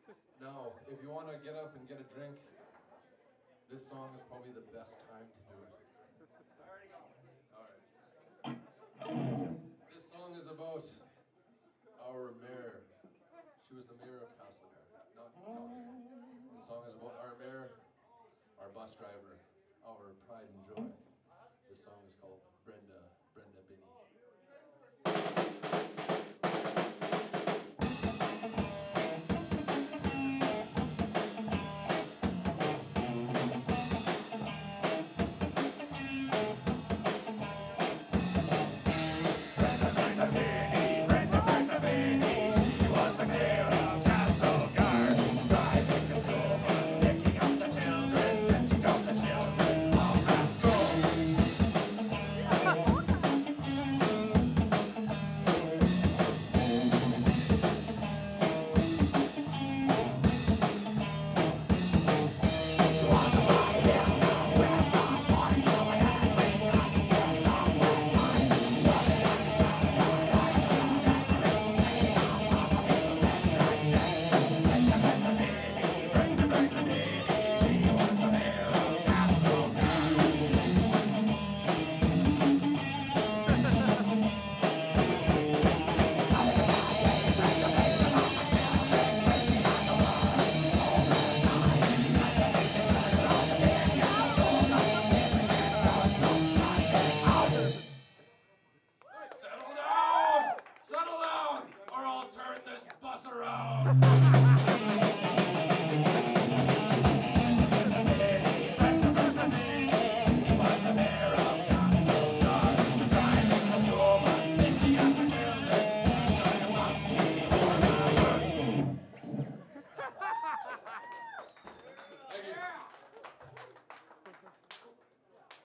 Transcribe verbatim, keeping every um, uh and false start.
Now, if you want to get up and get a drink, this song is probably the best time to do it. All right. This song is about our mayor. She was the mayor of Castlemare, not Calgary. This song is about our mayor, our bus driver, our pride and joy.